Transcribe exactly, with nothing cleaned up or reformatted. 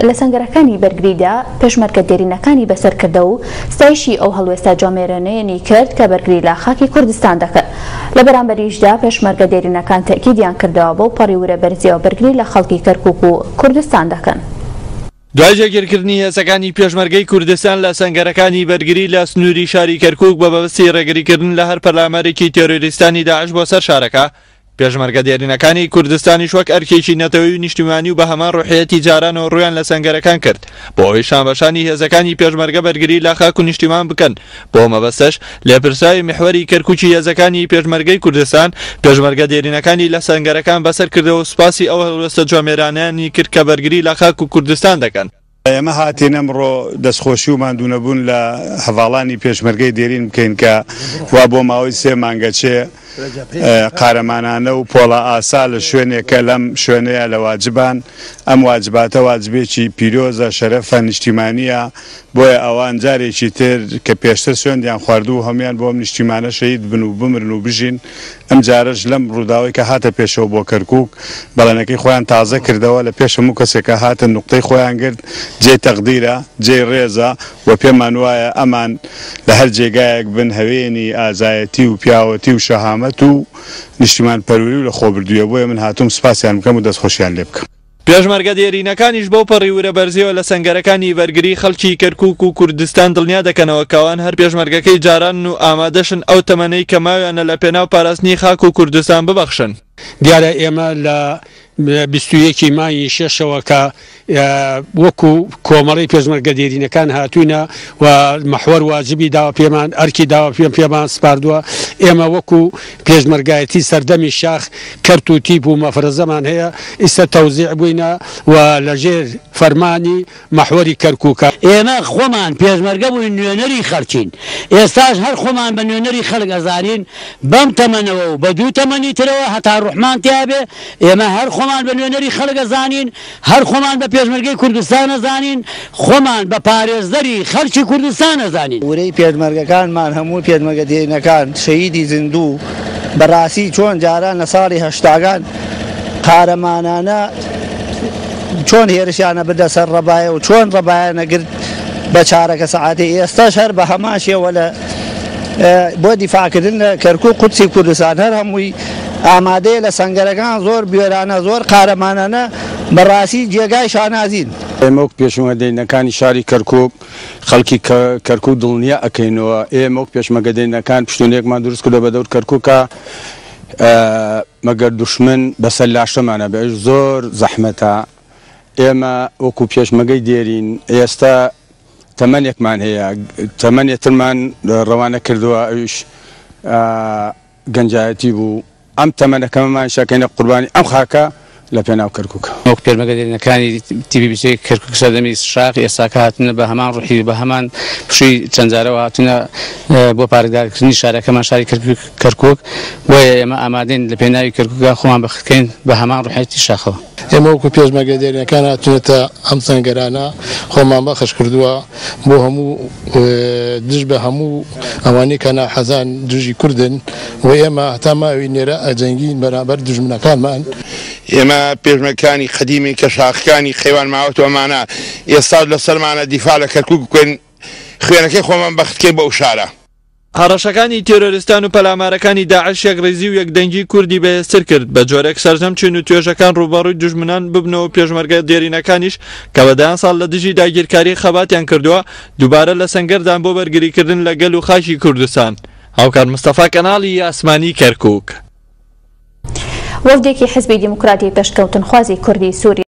لە سەنگەرەکانی بەرگریدا پێشمەرگە دێرینەکانی بەسەرکردە و ستایشی ئەو هەڵوێستا جۆمێرانەیەنی کرد کە بەرگری لە خاکی کوردستان دەکات. لە بەرامبەریشدا پێشمەرگە دێرینەکان تەکیدیان کردەوە بۆ پەڕی وورەبەرزیەوە بەرگری لە خەڵکی کەرکووک و کوردستان دەکەن. دوای جێگیرکردنی هێزەکانی پێشمەرگەی کوردستان لە سەنگەرەکانی بەرگری لە سنووری شاری کەرکووک بە بەبستی ڕێگریکردن لە هەر پەرلامەرێکی تێرۆریستانی داعش بۆ سەر شارەکە، پێشمەرگە دێرینەکانی کوردستانیش وەک ئەرکێکی نەتەوەی و نیشتیمانی و بە هەمان ڕوحەتی جارانەوە ڕویان لە سەنگەرەکان کرد بۆ ئەوەی شانبەشانی هێزەکانی پێشمەرگە بەرگری لە خاک و نیشتیمان بکەن. بۆ مەبەستەش لێپرساوی میحوەری کەرکووکی هێزەکانی پێشمەرگەی کوردستان پێشمەرگە دێرینەکانی لە سەنگەرەکان بەسەر کردەوە و سوپاسی ئەو هەڵوێستە جۆمێرانەیانی کرد کە بەرگری لە خاک و کوردستان دەکەن. ئێمە هاتین ئەمڕۆ دەستخۆشی و ماندوونەبوون لە هەڤاڵانی پێشمەرگەی دێرین بکەین کە وا بۆ ماوەی سێ مانگەچێ قارەمانانە و پۆڵە ئاسا لە شوێنێکە لەم شوێنەیە لە واجبان. ئەم واجباتە واجبێکی پیرۆزە شەرەفە نیشتیمانیە، بۆیە ئەوان جارێکی تر کە پێشتر سوێندیان خواردوو هەمویان بۆم نیشتیمانە شەهید بن و بمرن و بژین. ئەم جارەش لەم ڕووداوی کە هاتە پێشەوە بۆ کەرکووک بەڵێنەکەی خۆیان تازە کردەوە، لە پێش هەموو کەسێکە هاتن نوقتەی خۆیان گرت، جێی تەقدیرە، جێی ڕێزە و پێمان وایە ئەمان لە هەر جێگایەک بن هەوێنی ئازایەتی و پیاوەتی و شەهامەت و نیشتیمان پەروەری و لە خۆبردوویە. بۆیە من هاتووم سوپاسیان بکەم و دەستخۆشیان لێ بکەم. پێشمەرگە دێرینەکانیش بەو پەڕی وورەبەرزیەوە لە سەنگەرەکانی بەرگری خەڵکی کەرکووک و کوردستان دڵنیا دەکەنەوە کەوان هەر پێشمەرگەکەی جاران و ئامادەشن ئەو تەمەنەی کە ماویانە لە پێناو پاراستنی خاک و کوردستان ببەخشن. دیارە ئێمە لە بیست و یەکی مای شەشەوە کە وەکو کۆمەڵی پێشمەرگە دێرینەکان هاتوینە و مەحوەر واجبی داوە پێمان ئەرکی داوە پێم پێمان سپاردووە. ئێمە وەکو پێشمەرگایەتی سەردەمی شاخ کەرت و تیپ و مەفرەزەمان هەیە، ئیستا تەوزیع بووینە و لەژێر فەرمانی مەحوەری کەرکووکە. ئێمە خۆمان پێشمەرگە بووین نوێنەری خەڵکین، ئێستاش هەر خۆمان بە نوێنەری خەڵک ئەزانین. بەم تەمەنەوە و بە دوو تەمەنی ترەوە هەتا ڕوحمان تیابێ ئێمە هەر خۆمان بە نوێنەری خەڵک ئەزانین، هەر خۆمان بە پێشمەرگەی کوردستان ئەزانین، خۆمان بە پارێزدەری خەڵکی کوردستان ئەزانین. وەرەی پێشمەرگەکانمان هەموو پێشمەرگە دێرینەکان شەهیدی زیندوو بەڕاستی چۆن جاران لە ساڵی هەشتاگان قارەمانانە چۆن هێرشیانە بدە سەر ڕەبایە و چۆن ڕەبایانە گرت بە چارەکە سەعاتی. ئێستاش هەر بە هەمان شێوە لە بۆ دیفاعکردن لە کەرکووک قودسی کوردستان هەر هەمووی ئامادەیە لە سەنگەرەکان زۆر بێرانە زۆر قارەمانانە بەڕاستی جێگای شانازین. ئێمە وەک پێشمەرگە دێرینەکانی شاری کەرکووک خەڵکی کەرکووک دڵنیا ئەکەینەوە. ئێمە وەک پێشمەرگە دێرینەکان پشتوانێکمان دروست کردە بە دەور کەرکووکە مەگەر دوشمن بەسەر لاشەمانە بێژ زۆر زەحمەتە. ئێمە وەکو پێشمەرگەی دێرین ئێستا تەمەنێکمان هەیە، تەمەنێترمان ڕەوانە کردووە، ئەوش گەنجایەتی بوو. ئەم تەمەنەکەمەمان شەکەینە قوربانی ئەم خاکە لە پێناو کەرکووکە. وەک پێشمەرگە دێرینەکانی تی بی بی سی کەرکووک سەردەمی شاخ ئێستاکە هاتونە بە هەمان ڕوحی بە هەمان پشووی چەند جارەوە هاتونە بۆ پارێزگارکردنی شارەکەمان شاری کەرکووک. بۆیە ئێمە ئامادەین لە پێناوی کەرکووکە خۆمان بەخکەین بە هەمان ڕوحەتی شاخەوە. ئێمە وەکو پێشمەرگە دێرینەکان هاتوونەتە ئەم سەنگەرانە خۆمان بەخش کردووە بۆ هەموو دژ بە هەموو ئەوانەی کە ناحەزان دژی کوردن و ئێمە هەتا ماوەی نێرە ئەجەنگین بەرامبەر دژمنەکانمان. ئێمە پێشمەرگەکانی خەدیمی کە شاخەکانی خەیوان ماوەتەوەمانە ئێستا لەسەرمانە دیفاع لە کەرکووک بکەین، خوێنەکەی خۆمان بەختکەی بەو شارە. هەڕەشەکانی تێرۆریستان و پەلامارەکانی داعش یەکڕێزی و یەکدەنگی کوردی بەهێزتر کرد، بە جۆرێک سەرجەم چین و توێژەکان ڕووبەڕووی دوژمنان ببنەوە. پێشمەرگە دێرینەکانیش کە بەدایان ساڵ لە دژی داگیرکاری خەباتیان کردووە دووبارە لە سەنگەردان بۆ بەرگریکردن لە گەل و خاکی کوردستان. هاوکار مستەفا کەناڵی ئاسمانی کەرکووک. وەفدێکی حزبی دیموکراتی پێشکەوتنخوازی کوردی سووریە